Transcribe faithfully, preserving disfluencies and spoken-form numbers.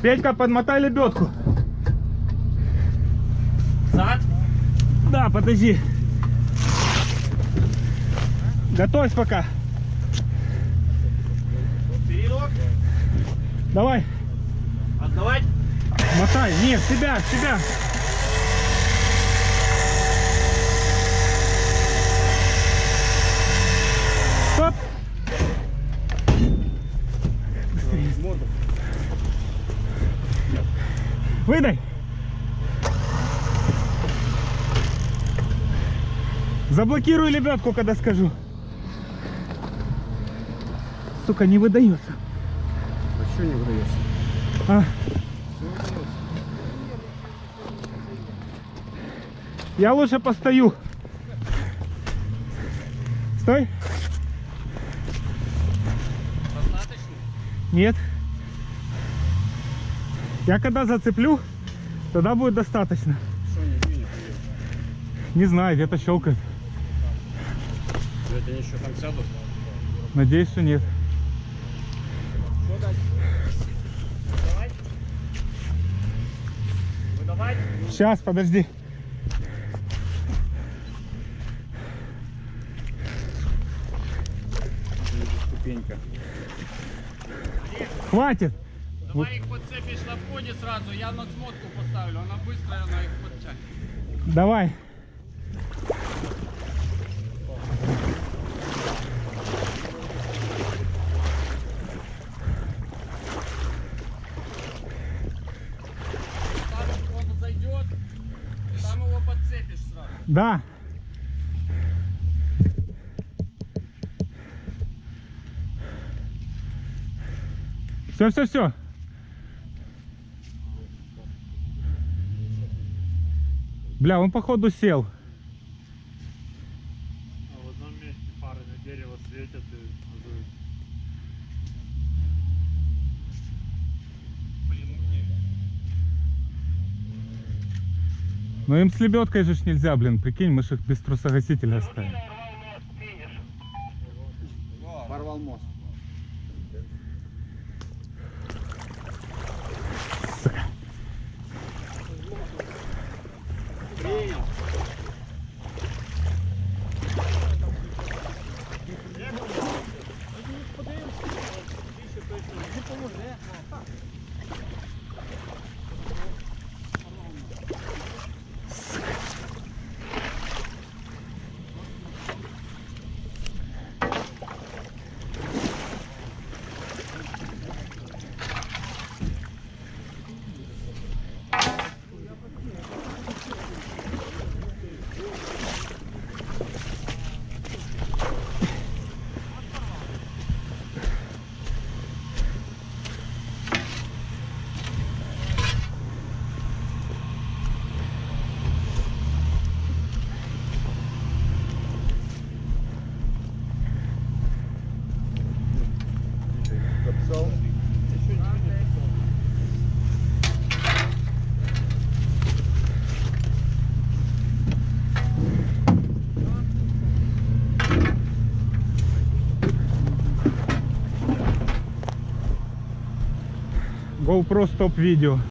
Петька, подмотай лебедку. Зад? Да, подожди. Готовься пока. Передок? Давай. Отдавать? Мотай. Нет, в себя, в себя. Стоп. Выдай. Заблокируй лебедку, когда скажу. Сука, не выдается. А что не выдается? А. Я лучше постою. Стой. Достаточно? Нет. Я когда зацеплю, тогда будет достаточно. Что не двинет? Не знаю, где-то щелкает. Это они еще там сядут? Надеюсь, что нет. Что дать? Выдавать? Выдавать? Сейчас, подожди. Ступенька. Хватит. Давай их подцепишь на входе сразу, я на смотку поставлю, она быстрая, она их подтянет. Давай. Там он зайдет, там его подцепишь сразу. Да. Все, все, все. Бля, он походу сел. А в одном месте фары на дерево светят и газуют. Но им с лебедкой же ж нельзя, блин, прикинь, мы же их без трусогасителя оставим. Порвал мост. Сука. Принял. GoPro стоп видео.